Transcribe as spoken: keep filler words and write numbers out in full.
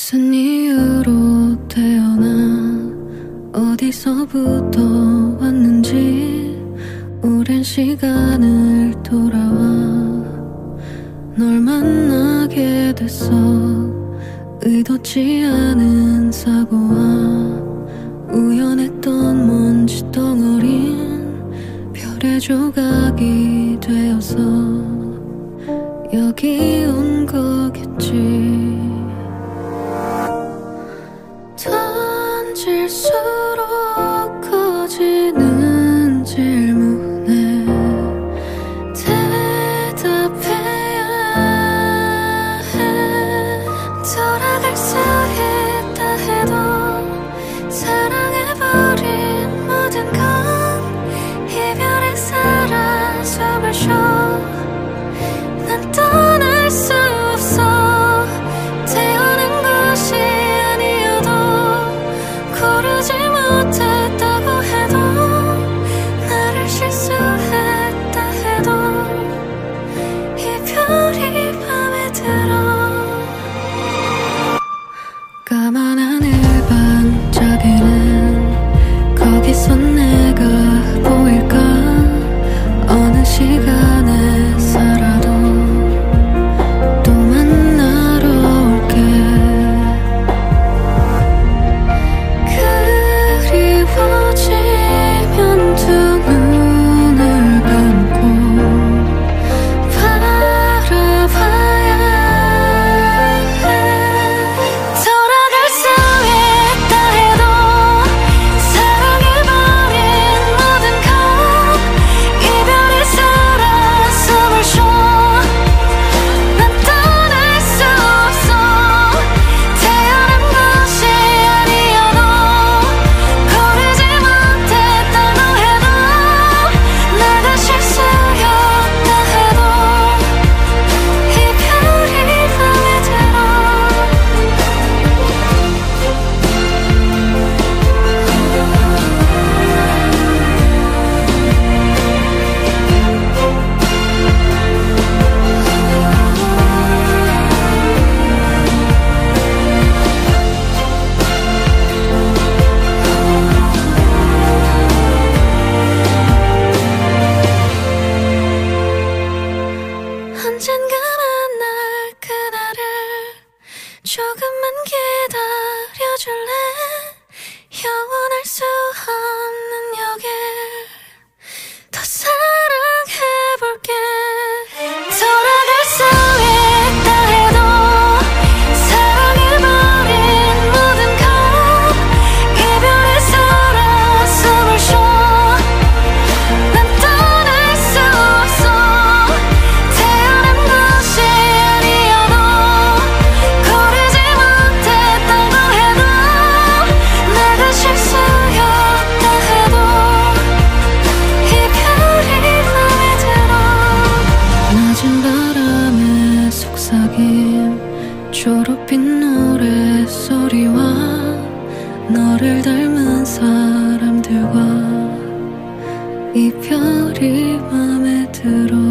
무슨 이유로 태어나 어디서부터 왔는지 오랜 시간을 돌아와 널 만나게 됐어. 의도치 않은 사고와 우연했던 먼지 덩어린 별의 조각이 되어서 여기 온 거겠지. 던질수록 커지는 질문에 대답해야 해. 돌아갈 수 있다 해도 사랑해버린 모든 건 이별에 살아 숨을 쉬어. 난 떠날 수 없어. 태어난 것이 아니어도 고르지 못했다고 해도 나를 실수했다 해도 이별이 맘에 들어. 까만 하늘 반짝이는 거기서 내가 보일까. 어느 시간에 살아도 또 만나러 올게. 그리워지면 두 눈을 감고 바라봐야 해. 돌아갈 수 있다 해도 사랑해버린 모든 건 이별에 살아 숨을 쉬어. 난 떠날 수 없어. 태어난 것이 아니어도 고르지 못했다고 해도 내가 실수였다 해도 이별이 맘에 들어. 언젠가 만날 그날을 조금만 기다려줄래. 영원할 수 없는 여길 더 사랑해볼게. 돌아갈 수 있다 해도 사랑해버린 모든 건 이별에 살아 숨을 쉬어. 난 떠날 수 없어. 태어난 것이 아니어도 고르지 못했다고 해도 내가 실수였다 해도 이별이 맘에 들어. 낮은 바람에 속삭임 초록빛 노래소리와 너를 닮은 사람들과 이별이 맘에 들어.